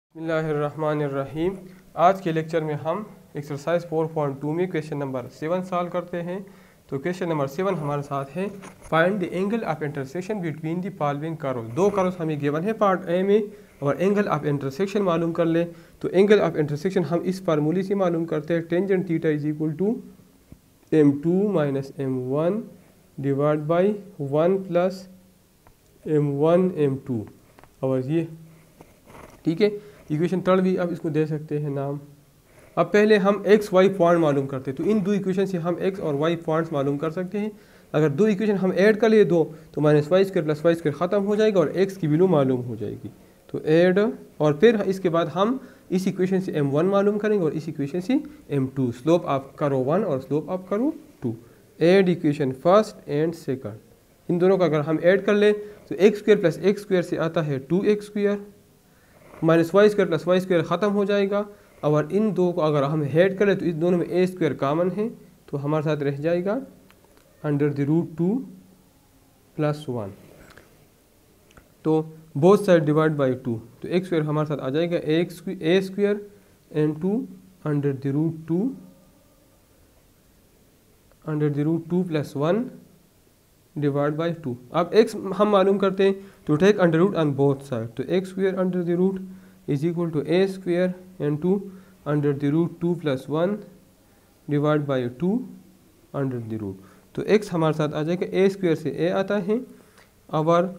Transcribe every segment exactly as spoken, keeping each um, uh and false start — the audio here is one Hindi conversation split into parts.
बिस्मिल्लाहिर्रहमानिर्रहीम। आज के लेक्चर में हम एक्सरसाइज फोर पॉइंट टू में क्वेश्चन नंबर सेवन सॉल्व करते हैं। तो क्वेश्चन नंबर सेवन हमारे साथ है, find the angle of intersection between the following curves. दो कर्व्स हमें गिवन है पार्ट ए में और एंगल ऑफ इंटरसेक्शन मालूम कर ले। तो एंगल ऑफ इंटरसेक्शन हम इस फार्मूले से मालूम करते हैं, tangent theta is equal to m two minus M one divide by one plus M one M two. और ये ठीक है, इक्वेशन थर्ड भी अब इसको दे सकते हैं नाम। अब पहले हम एक्स वाई पॉइंट मालूम करते हैं, तो इन दो इक्वेशन से हम एक्स और वाई पॉइंट्स मालूम कर सकते हैं। अगर दो इक्वेशन हम ऐड कर लिए दो, तो minus y square plus y square ख़त्म हो जाएगा और एक्स की वैल्यू मालूम हो जाएगी। तो ऐड, और फिर इसके बाद हम इस इक्वेशन से एम वन मालूम करेंगे और इस इक्वेशन से एम टू। स्लोप आप करो वन और स्लोप आप करो two. Add equation first and second, इन दोनों का अगर हम ऐड कर ले तो x square plus x square से आता है two x square, minus y square plus y square ख़त्म हो जाएगा। और इन दो को अगर हम ऐड करें तो इस दोनों में ए स्क्वायर कॉमन है, तो हमारे साथ रह जाएगा under the root two plus one. तो both side divide by two, तो एक्स स्क्वायर हमारे साथ आ जाएगा x a square and two under the root two under the root two plus one divide by two. अब एक्स हम मालूम करते हैं, तो take under root on both side. तो x square under the root is equal to a square and two under the root two plus one divide by two under the root. तो एक्स हमारे साथ आ जाएगा, ए स्क्वायर से ए आता है और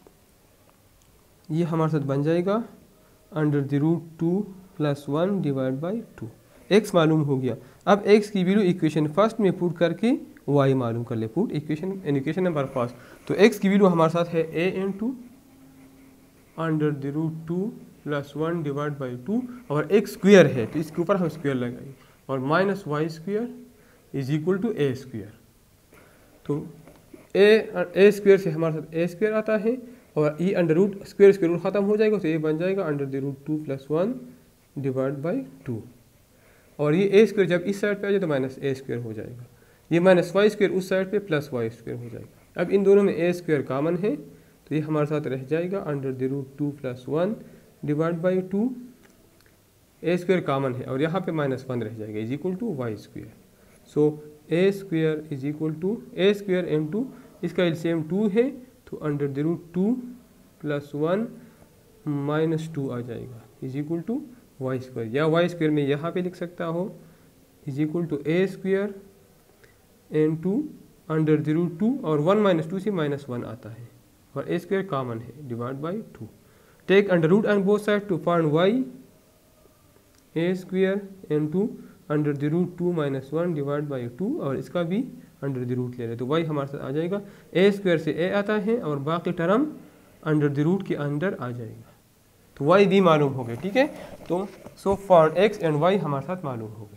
ये हमारे साथ बन जाएगा under the root two plus one divide by two. X मालूम हो गया। अब एक्स की वैल्यू इक्वेशन फर्स्ट में पुट करके वाई मालूम कर ले, put equation in equation number first. तो एक्स की वैल्यू हमारे साथ है a in two under the root two plus one divide by two, और एक्स स्क्वायर है तो इसके ऊपर हम स्क्वायर लगाएंगे, और minus y square is equal to a square. तो ए ए स्क्वायर से हमारे साथ ए स्क्वायर आता है और ये under root square square root खत्म हो जाएगा, तो ये बन जाएगा under the root two plus one divide by two. और ये ए स्क्वायर जब इस साइड पे आ जाए तो माइनस ए स्क्वायर हो जाएगा, ये माइनस वाई स्क्वायर उस साइड पे प्लस वाई स्क्वायर हो जाएगा। अब इन दोनों में ए स्क्वायर कॉमन है, तो ये हमारे साथ रह जाएगा under the root two plus one divide by two. A square common है और यहाँ पे माइनस वन रह जाएगा is equal to y square. So a square is equal to a square m two, इसका एलसीएम टू है, तो under the root two plus one minus two आ जाएगा is equal to y square, या वाई स्क्वायर में यहाँ पे लिख सकता हो is equal to a square n two under the root two, और वन माइनस टू से माइनस वन आता है और ए स्क्वायर कॉमन है divide by two. Take under root on both side to find y, a square n two under the root two minus one divide by two, और इसका भी अंडर द रूट ले रहे, तो वाई हमारे साथ आ जाएगा ए स्क्वायर से ए आता है और बाकी टर्म अंडर द रूट के अंदर आ जाएगा, तो वाई भी मालूम हो गए। ठीक है, तो so find x and y हमारे साथ मालूम हो गए।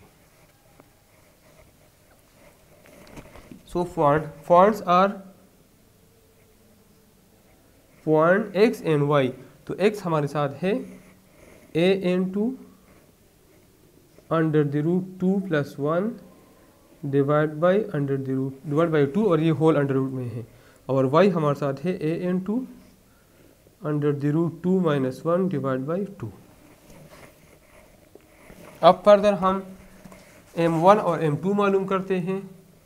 So point points are point x and y। तो x हमारे साथ है a n two under the root two plus one divide by under the root divide by two, और ये होल अंडर रूट में है। और y हमारे साथ है a n two under the root two minus one divide by two. अब फर्दर हम एम वन और एम टू मालूम करते हैं।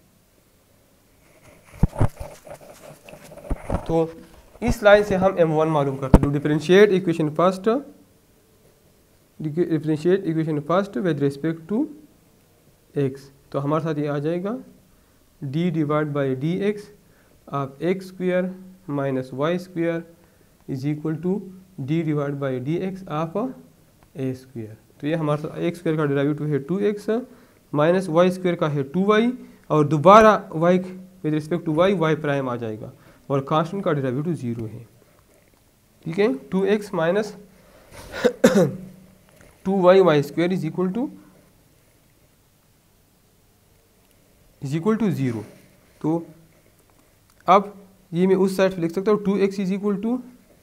तो इस लाइन से हम एम वन मालूम करते हैं। Differentiate equation first differentiate equation first with respect to x, तो हमारे साथ ये आ जाएगा d divide by d x of x square minus y square is equal to d divide by d x of a square. तो ये हमारे साथ एक्स स्क्वायर का डेरिवेटिव है two x minus y square का है टू वाई, और दोबारा y with respect to Y y prime आ जाएगा, और कांस्टेंट का डेरिवेटिव जीरो है। ठीक है, two x minus two Y y square is equal to is equal to zero. तो अब ये मैं उस साइड पे लिख सकता हूँ, two x is equal to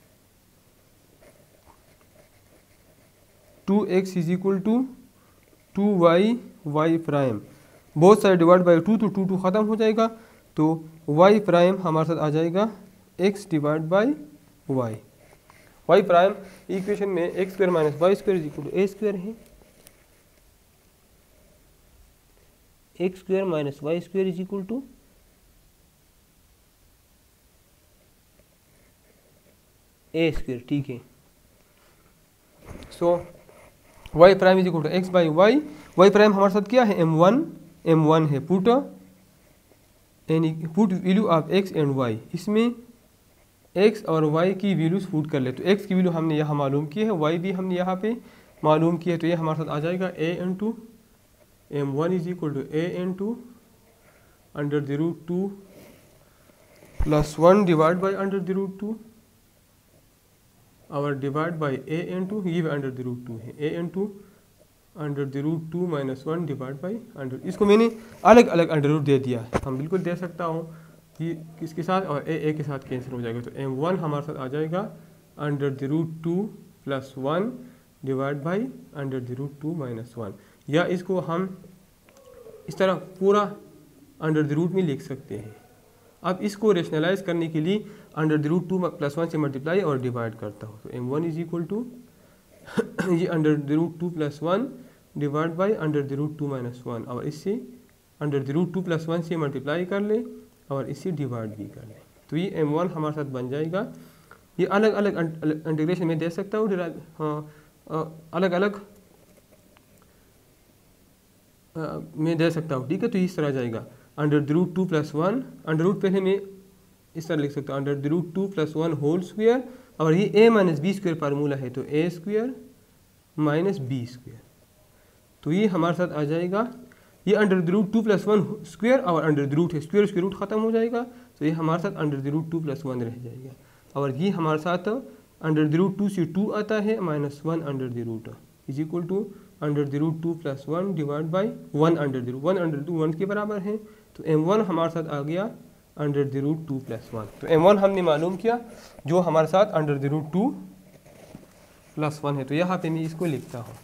two x is equal to two Y y prime, both side divide by two, तो टू टू खत्म हो जाएगा, तो y प्राइम हमारे साथ आ जाएगा x divide by y. Y prime equation में x square minus y square is equal to a square है, x square minus y square is equal to a square, ठीक है। So y prime is equal to x by y, y prime हमारे साथ क्या है एम वन, एम वन है, put an put value of x and y, इसमें x और y की वैल्यूज पुट कर ले। तो x की वैल्यू हमने यहाँ मालूम की है, y भी हमने यहाँ पे मालूम की है, तो ये हमारे साथ आ जाएगा a n two m one is equal to a N two under the root two plus one divide by under the root two और divide by A N two, ये अंडर द रूट टू है, A N two under the root two minus one divide by under, इसको मैंने अलग अलग अंडर रूट दे दिया है, हम बिल्कुल दे सकता हूँ कि किसके साथ, और ए ए के साथ कैंसिल हो जाएगा। तो एम वन हमारे साथ आ जाएगा under the root two plus one divide by under the root two minus one, या इसको हम इस तरह पूरा अंडर द रूट में लिख सकते हैं। अब इसको रेशनलाइज करने के लिए under the root two plus one से मल्टीप्लाई और डिवाइड करता हूँ, तो M one is equal to ये under the root two plus one divide by under the root two minus one, और इससे under the root two plus one से मल्टीप्लाई कर ले और इसे डिवाइड भी कर लें, तो ये एम वन हमारे साथ बन जाएगा। ये अलग अलग इंटीग्रेशन में दे सकता हूँ, हाँ अलग अलग में दे सकता हूँ, ठीक है। तो इस तरह जाएगा under the root two plus one, under root पहले मैं इस तरह लिख सकता हूँ under the root two plus one whole square, और ये A minus B square formula है, तो A square minus B square, तो ये हमारे साथ आ जाएगा। ये under the root two plus one square और अंडर द रूट है, स्क्वायर स्क्वायर रूट खत्म हो जाएगा, तो ये हमारे साथ under the root two plus one रह जाएगा, और ये हमारे साथ अंडर द रूट टू से टू आता है minus one under the root is equal to under the root two plus one divide by one under the root, one under two one के बराबर है, तो एम वन हमारे साथ आ गया under the root two plus one. तो एम वन हमने मालूम किया जो हमारे साथ under the root two plus one है, तो यहाँ पे मैं इसको लिखता हूँ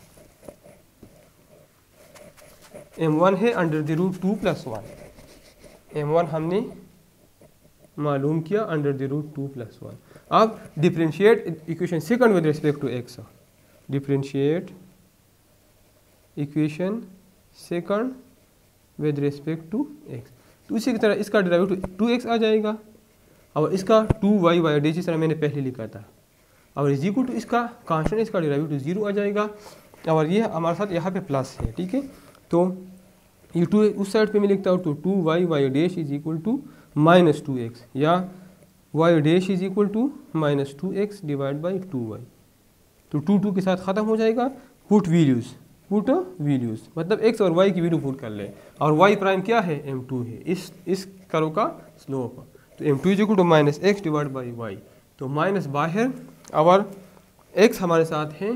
एम वन है under the root two plus one, M one हमने मालूम किया under the root two plus one. अब differentiate equation second with respect to X, differentiate equation second with respect to x, तो उसी की तरह इसका डेरिवेटिव टू एक्स आ जाएगा, और इसका टू वाई वाई डी जिस तरह मैंने पहले लिखा था, और इज इक्वल टू इसका कांस्टेंट इसका डेरिवेटिव जीरो आ जाएगा, और ये हमारे साथ यहाँ पे प्लस है, ठीक है। तो ये टू उस साइड पे मैं लिखता हूँ तो two Y Y dash is equal to minus two X, या Y dash is equal to minus two X divide by two Y, तो टू टू के साथ ख़त्म हो जाएगा। पुट वैल्यूज़, पुट वैल्यूज़ मतलब एक्स और वाई की वैल्यू पुट कर ले, और वाई प्राइम क्या है एम टू है, इस इस कर्व का स्लोप, तो M two is equal to minus X divide by Y, तो माइनस बाहर और एक्स हमारे साथ है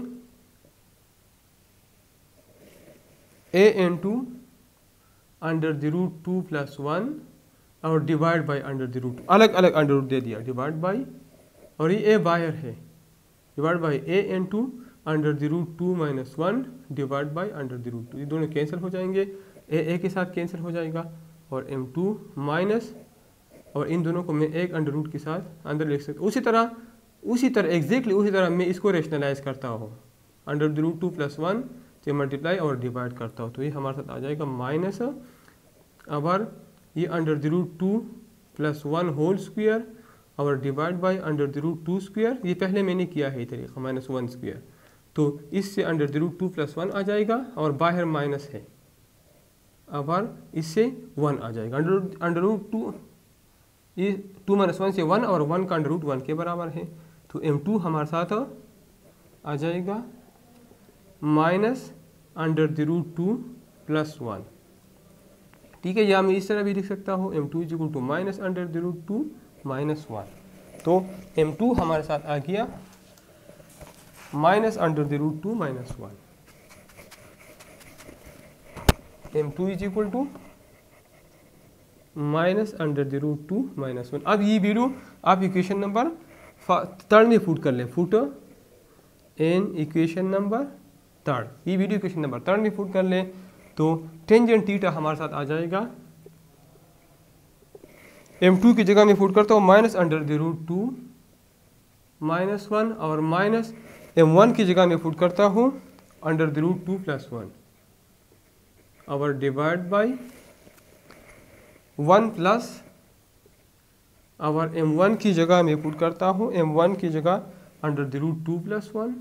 A N two under the root two plus one और divide by under the root, अलग अलग अंडर रूट दे दिया, डिवाइड बाई, और ये ए बाहर है, divide by A N two under the root two minus one divide by under the root two, ये दोनों कैंसिल हो जाएंगे, ए ए के साथ कैंसिल हो जाएगा, और एम टू माइनस, और इन दोनों को मैं एक अंडर रूट के साथ अंदर लिख सकता हूँ। उसी तरह उसी तरह एग्जैक्टली उसी तरह मैं इसको रेशनलाइज करता हूँ, under the root two plus one से मल्टीप्लाई और डिवाइड करता हूँ, तो ये हमारे साथ आ जाएगा माइनस, अब ये under the root two plus one whole square और divide by under the root two square, ये पहले मैंने किया है तरीका माइनस वन स्क्वायर, तो इससे under the root two plus one आ जाएगा, और बाहर माइनस है, अब इससे वन आ जाएगा, अंडर अंडर रूट टू, ये टू माइनस वन से वन, और वन का अंडर रूट वन के बराबर है, तो एम टू हमारे साथ आ जाएगा minus under the root two plus one, ठीक है। या मैं इस तरह भी लिख सकता हूँ M two is equal to minus under the root two minus one, तो एम टू हमारे साथ आ गया minus under the root two minus one, M two is equal to minus under the root two minus one. अब ये वैल्यू आप इक्वेशन नंबर थर्ड में फुट कर ले, put in equation number third, ये वीडियो इक्वेशन नंबर थर्ड में फुट कर ले, तो टेंजेंट थीटा हमारे साथ आ जाएगा, एम टू की जगह में फुट करता हूँ minus under the root two minus one और माइनस एम वन की जगह मैं पुट करता हूँ under the root two plus one और डिवाइड बाई वन प्लस और एम वन की जगह मैं पुट करता हूँ एम वन की जगह under the root two plus one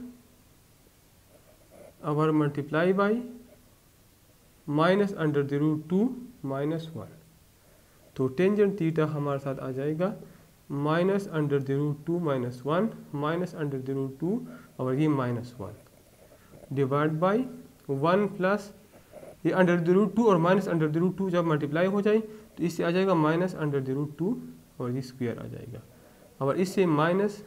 और multiply by minus under the root two minus one. तो टेंजेंट थीटा हमारे साथ आ जाएगा minus under the root two minus one minus under the root two और ये minus one divide by one plus ये अंडर द रूट टू और minus under the root two जब मल्टीप्लाई हो जाए तो इससे आ जाएगा minus under the root two और ये स्क्वायर आ जाएगा और इससे minus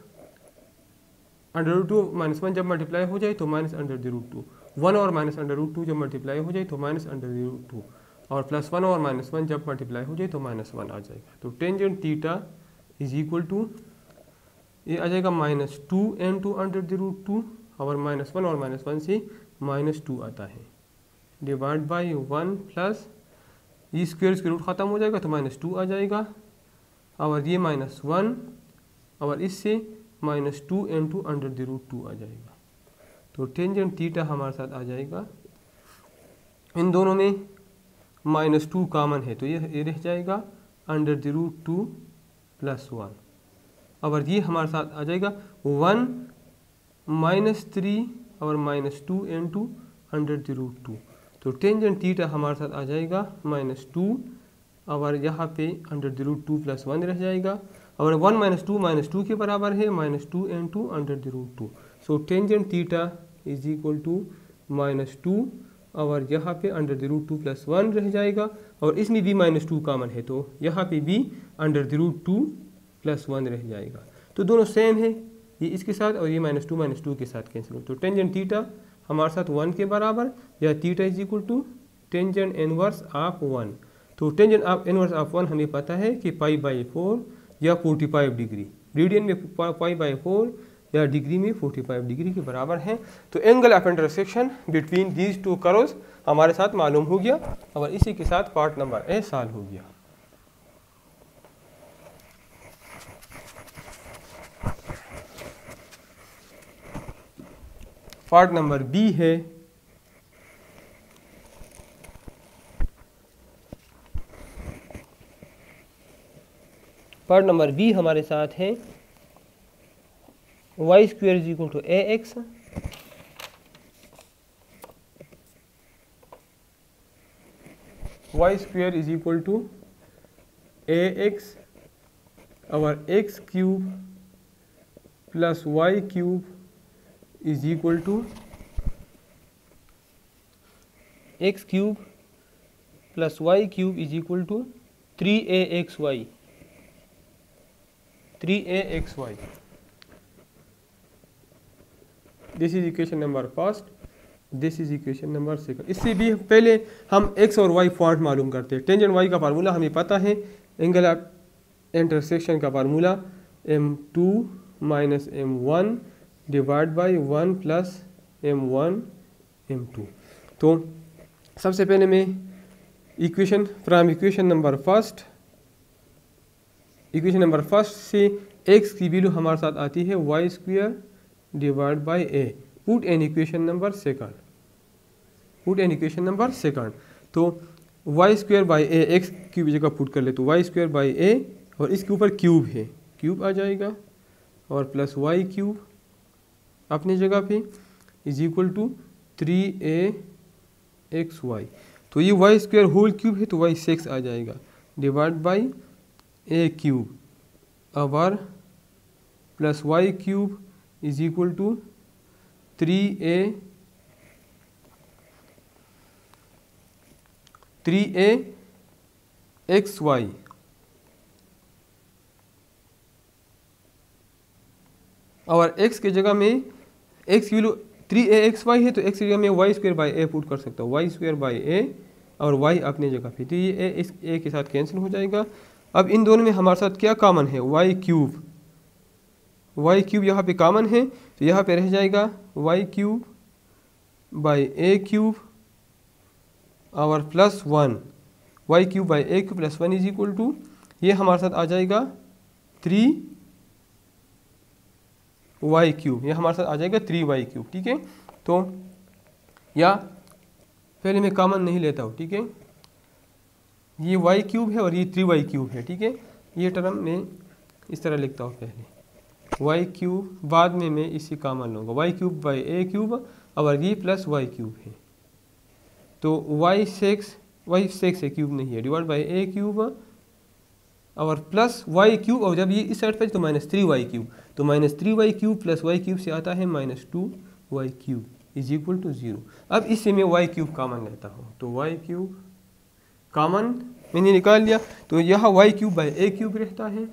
under root two minus one जब मल्टीप्लाई हो जाए तो minus under the root two one और माइनस अंडर रूट टू जब मल्टीप्लाई हो जाए तो minus under the root two और प्लस वन और माइनस वन जब मल्टीप्लाई हो जाए तो माइनस वन आ जाएगा। तो tangent theta is equal to ये आ जाएगा minus two in two under the root two और माइनस वन और माइनस वन से माइनस टू आता है डिवाइड बाई वन प्लस ये स्क्वायर के रूट ख़त्म हो जाएगा तो माइनस टू आ जाएगा और ये माइनस वन और इससे minus two in two under the root two आ जाएगा। तो टेंजेंट थीटा हमारे साथ आ जाएगा, इन दोनों में माइनस टू कॉमन है तो ये रह जाएगा under the root two plus one और ये हमारे साथ आ जाएगा वन माइनस थ्री और minus two in two under the root two. तो टेंजेंट थीटा हमारे साथ आ जाएगा माइनस टू और यहाँ पे under the root two plus one रह जाएगा और one minus two minus two के बराबर है minus two in two under the root two. So tangent theta is equal to minus two और यहाँ पे under the root two plus one रह जाएगा और इसमें भी माइनस टू कॉमन है तो यहाँ पे भी under the root two plus one रह जाएगा। तो दोनों सेम है, ये इसके साथ और ये माइनस टू माइनस टू के साथ कैंसिल हो। तो टेंजेंट थीटा हमारे साथ वन के बराबर या theta is equal to tangent inverse of one. तो tangent of inverse of one हमें पता है कि पाई बाई फोर या फोर्टी फाइव डिग्री, रेडियन में पाई बाई फोर या डिग्री में फोर्टी फाइव डिग्री के बराबर है। तो angle of intersection between these two curves हमारे साथ मालूम हो गया और इसी के साथ पार्ट नंबर ए सॉल्व हो गया। पार्ट नंबर बी है पार्ट नंबर बी हमारे साथ है Y square is equal to A x Y square is equal to A X और X cube plus Y cube is equal to X cube plus Y cube is equal to three A x Y three A x Y. This is equation number first, this is equation number second. इससे भी पहले हम x और y फॉर्म मालूम करते हैं। टेंजेंट y का फार्मूला हमें पता है, एंगल ऑफ इंटरसेक्शन का formula M two minus M one divide by one plus M one M two. तो सबसे पहले मैं equation from equation number first equation number first से x की वैल्यू हमारे साथ आती है Y square divide by A. Put in equation number second put in equation number second तो Y square by A X की जगह पुट कर ले तो वाई स्क्वायर बाई ए और इसके ऊपर क्यूब है, क्यूब आ जाएगा और प्लस वाई क्यूब अपनी जगह पे is equal to three A x Y. तो ये वाई स्क्वायर होल क्यूब है तो वाई सिक्स आ जाएगा डिवाइड बाई ए क्यूब और plus Y cube is equal to three A three A x Y और x की जगह में x की वैल्यू थ्री ए एक्स वाई है तो x की जगह में Y square by A put कर सकता हूँ, वाई स्क्वायर बाई ए और y अपनी जगह पे। तो ये a इस a के साथ कैंसिल हो जाएगा। अब इन दोनों में हमारे साथ क्या कॉमन है, वाई क्यूब वाई क्यूब यहाँ पे कॉमन है तो यहाँ पे रह जाएगा Y cube by A cube और plus one Y cube by A cube plus one is equal to ये हमारे साथ आ जाएगा थ्री वाई क्यूब, ये हमारे साथ आ जाएगा थ्री वाई क्यूब। ठीक है, तो या पहले मैं कॉमन नहीं लेता हूँ। ठीक है, ये वाई क्यूब है और ये थ्री वाई क्यूब है। ठीक है, ये टर्म मैं इस तरह लिखता हूँ, पहले वाई क्यूब, बाद में मैं इसी कॉमन लूँगा, Y cube by A cube और ये प्लस वाई क्यूब है, तो वाई सिक्स वाई सिक्स है, क्यूब नहीं है, डिवाइड बाई ए क्यूब और प्लस वाई क्यूब, और जब ये इस साइड पर तो माइनस थ्री वाई क्यूब, तो minus three Y cube plus Y cube से आता है minus two Y cube is equal to zero. अब इससे मैं वाई क्यूब कॉमन लेता हूँ, तो वाई क्यूब कॉमन मैंने निकाल लिया, तो यहाँ Y cube by A cube रहता है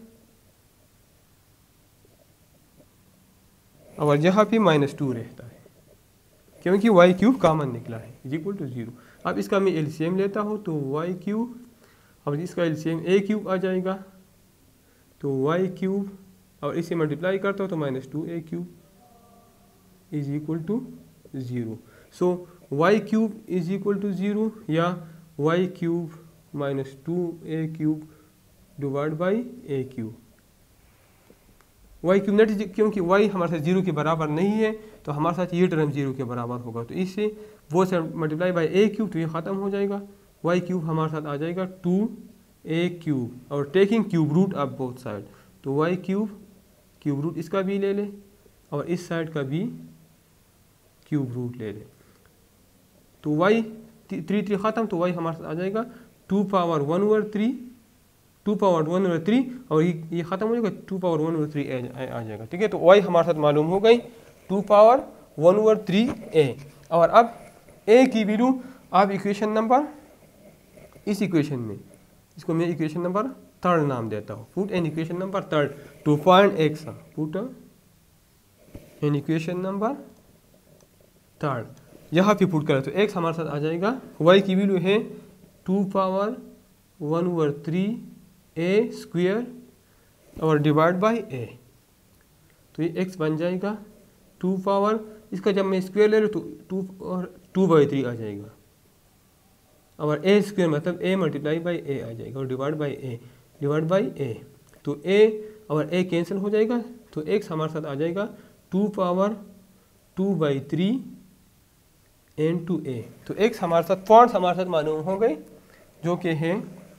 और यहाँ पे माइनस टू रहता है, क्योंकि वाई क्यूब कॉमन निकला है इज इक्वल टू जीरो। अब इसका मैं एलसीएम लेता हूँ, तो वाई क्यूब और इसका एलसीएम ए क्यूब आ जाएगा, तो वाई क्यूब और इसे मल्टीप्लाई करता हूँ तो minus two a cube is equal to zero. So y cube is equal to zero या y cube minus two a cube divide by A cube. Y cube net, क्योंकि वाई हमारे साथ जीरो के बराबर नहीं है तो हमारे साथ ये टर्म जीरो के बराबर होगा, तो इससे वो से मल्टीप्लाई बाई ए क्यूब तो ये ख़त्म हो जाएगा, वाई क्यूब हमारे साथ आ जाएगा टू ए क्यूब और taking cube root of both side, तो वाई क्यूब क्यूब रूट इसका भी ले ले और इस साइड का भी क्यूब रूट ले ले, तो वाई थ्री थ्री ख़त्म, तो वाई हमारे साथ आ जाएगा two power one over three two power one over three और ये ये ख़त्म हो जाएगा, two power one over three आ जाएगा। ठीक है, तो वाई हमारे साथ मालूम हो गई two power one over three a. और अब ए की वैल्यू आप इक्वेशन नंबर, इस इक्वेशन में इसको मैं इक्वेशन नंबर थर्ड नाम देता हूँ, put in equation number third to find x, put in equation number third, यहाँ पे पुट करें तो एक्स हमारे साथ आ जाएगा, वाई की वैल्यू है two power one over three a square और डिवाइड बाई ए, तो ये एक्स बन जाएगा टू पावर, इसका जब मैं स्क्वेयर ले लूँ तो टू और टू बाई थ्री आ जाएगा और ए स्क्वेयर मतलब ए मल्टीप्लाई बाई ए आ जाएगा और divide by a divide by a, तो ए और ए कैंसिल हो जाएगा, तो एक्स हमारे साथ आ जाएगा two power two by three into a, तो एक्स हमारे साथ पॉइंट्स हमारे साथ मालूम हो गए जो कि है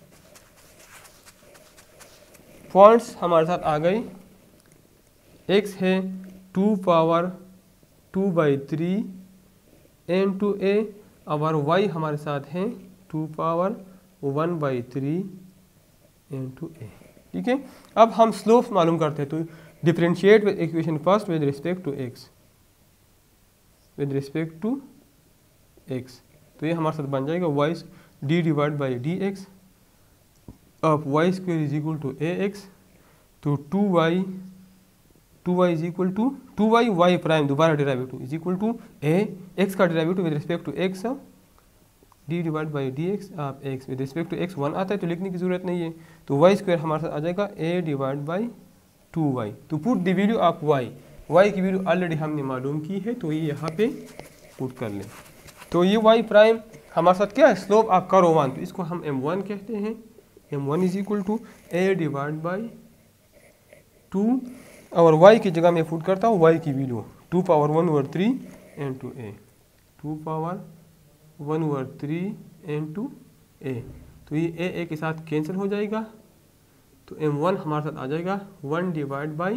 पॉइंट्स हमारे साथ आ गई, एक्स है two power two by three into a और वाई हमारे साथ है two power one by three into a. ठीक है, अब हम स्लोप मालूम करते हैं, तो differentiate with equation first with respect to x, with respect to x, तो ये हमारे साथ बन जाएगा y d divide by d x of y square is equal to A x, तो two y to Y is equal to two Y y prime दोबारा derivative is equal to A x का derivative with respect to x d divide by d x of x, with respect to x one आता है तो लिखने की जरूरत नहीं है, तो वाई स्क्वेयर हमारे साथ आ जाएगा a divide by two Y, तो put the value of y, y की वैल्यू ऑलरेडी हमने मालूम की है तो ये यहाँ पे पुट कर लें, तो ये वाई प्राइम हमारे साथ क्या है, स्लोप ऑफ कर्व वन, तो इसको हम एम वन कहते हैं, m one is equal to a divide by two और y की जगह मैं पुट करता हूँ y की value two power one over three into a, two power one over three into a, तो ये ए ए के साथ कैंसिल हो जाएगा, तो एम वन हमारे साथ आ जाएगा one divide by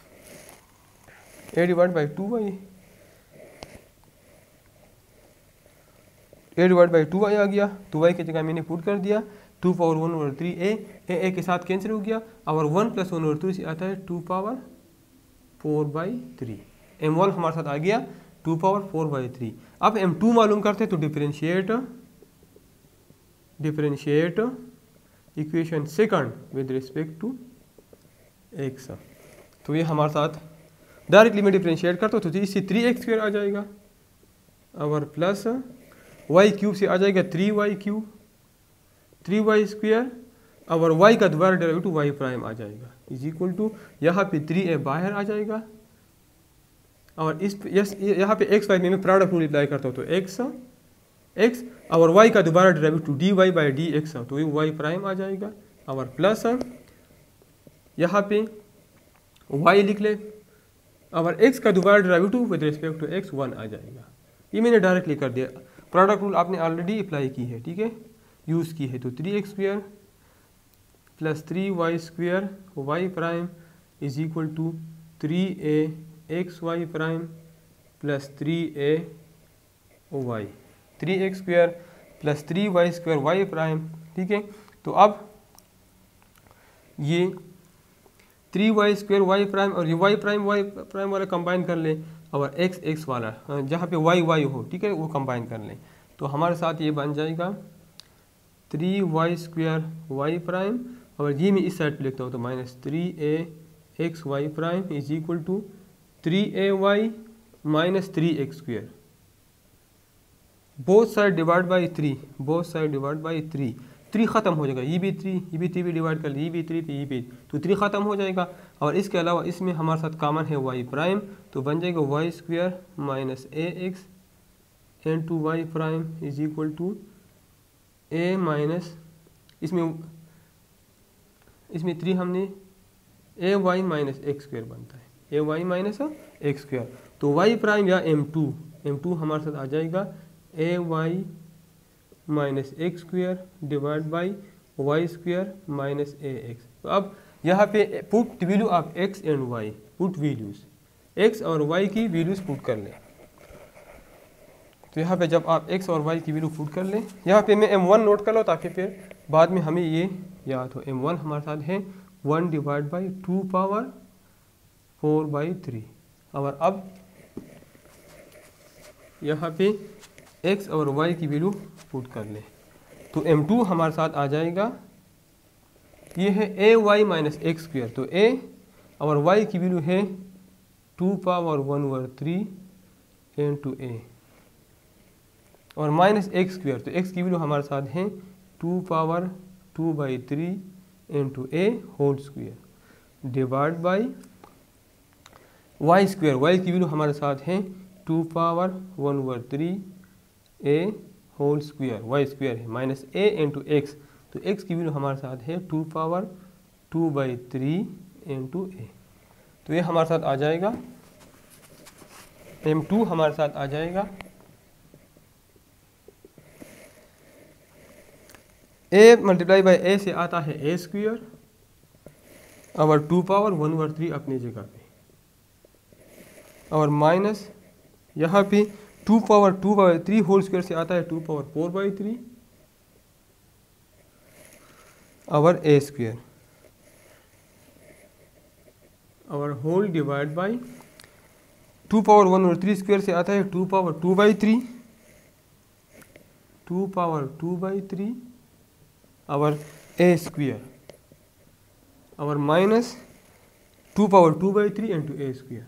a divide by two y, a divide by two y आ गया, तो वाई की जगह मैंने पुट कर दिया two power one over three a, a a के साथ कैंसिल हो गया और one plus one over three से आता है two power four by three, m one हमारे साथ आ गया two power four by three. अब एम टू मालूम करते हैं, तो differentiate differentiate equation second with respect to x, तो ये हमारे साथ डायरेक्टली मैं डिफरेंशिएट करता हूँ तो इससे थ्री एक्स स्क्वायर आ जाएगा और प्लस वाई क्यूब से आ जाएगा three Y cube three y square और y का दोबारा डेरिवेटिव y प्राइम आ जाएगा इज इक्वल टू यहाँ पे थ्री ए बाहर आ जाएगा और इस यस यहाँ पे x वाई में मैं प्रोडक्ट रूल अप्लाई करता हूँ, तो x x और y का दोबारा derivative d y by d x, तो ये y प्राइम आ जाएगा और प्लस यहाँ पे y लिख ले और एक्स का दोबारा derivative with respect to x one आ जाएगा। ये मैंने डायरेक्टली कर दिया, प्रोडक्ट रूल आपने ऑलरेडी अप्लाई की है, ठीक है, यूज़ की है। तो three x square plus three y square y prime is equal to three A x y prime plus three a y, three x square plus three y square y prime, ठीक है। तो अब ये three y square y prime और ये वाई प्राइम वाई प्राइम वाला कंबाइन कर लें और एक्स एक्स वाला जहाँ पे वाई वाई हो, ठीक है, वो कंबाइन कर लें। तो हमारे साथ ये बन जाएगा three y square y prime और ये मैं इस साइड पे लिखता हूँ तो minus three A x y prime is equal to three a y minus three x square, both side divide by three, both side divide by three, three ख़त्म हो जाएगा, ये भी थ्री, ये भी थ्री भी डिवाइड कर ली, ये भी थ्री पे, ये भी, तो थ्री ख़त्म हो जाएगा। और इसके अलावा इसमें हमारे साथ कॉमन है वाई प्राइम, तो बन जाएगा y square minus a x into y prime is equal to a minus, इसमें इसमें थ्री हमने a y minus x square बनता है, a y minus x square. तो वाई प्राइम या एम टू, एम टू हमारे साथ आ जाएगा a y minus x square divide by y square minus a x. तो अब यहाँ पे put value of x and y, put values, x और वाई की वैल्यूज पुट कर लें। तो यहाँ पे जब आप एक्स और वाई की वैल्यू पुट कर लें, यहाँ पे मैं एम वन नोट कर लो ताकि फिर बाद में हमें ये याद हो। एम वन हमारे साथ है one divide by two power four by three. और अब यहाँ पे x और y की वैल्यू पुट कर लें, तो एम टू हमारे साथ आ जाएगा, ये है a y minus x square, तो a और y की वैल्यू है two power one over three into a और माइनस एक्स स्क्वायर, तो x की वैल्यू हमारे साथ है two power two by three into a whole square divide by y square, y की वैल्यू हमारे साथ है two power one over three a whole square, y square है माइनस ए इंटू एक्स, तो x की वैल्यू हमारे साथ है two power two by three into a. तो ये हमारे साथ आ जाएगा, एम टू हमारे साथ आ जाएगा a मल्टीप्लाई बाई ए से आता है ए स्क्वायर और two power one over three अपनी जगह पे और माइनस यहाँ पे two power two by three whole square से आता है two power four by three और ए स्क्वायर और whole divide by two power one और थ्री स्क्वायर से आता है two power two by three two power two by three और ए स्क्वायर और minus two power two by three into a square.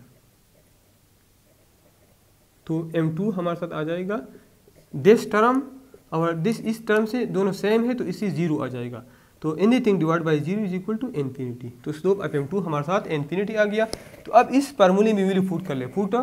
तो एम टू हमारे साथ आ जाएगा दिस टर्म और दिस, इस टर्म से दोनों सेम है तो इससे जीरो आ जाएगा, तो anything divide by zero is equal to infinity, तो स्लोप ऑफ एम टू हमारे साथ इन्फिनिटी आ गया। तो अब इस फार्मूले में वैल्यू पुट कर ले, put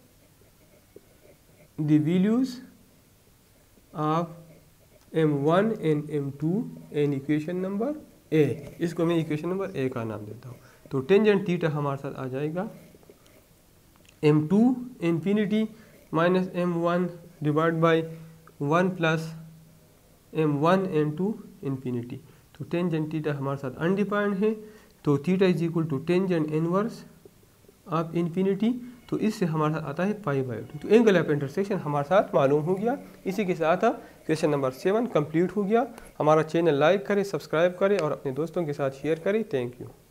the values of m one and m two in equation number a, इसको मैं इक्वेशन नंबर ए का नाम देता हूँ। तो टेंजेंट थीटा हमारे साथ आ जाएगा m two infinity minus M one divide by one plus M one into infinity. तो टेंजेंट थीटा हमारे साथ अनडिफाइंड है, तो theta is equal to tangent inverse of infinity, तो इससे हमारे साथ आता है पाई बाई टू। तो एंगल ऑफ इंटरसेक्शन हमारे साथ मालूम हो गया। इसी के साथ क्वेश्चन नंबर सेवन कंप्लीट हो गया। हमारा चैनल लाइक करें, सब्सक्राइब करें और अपने दोस्तों के साथ शेयर करें। Thank you.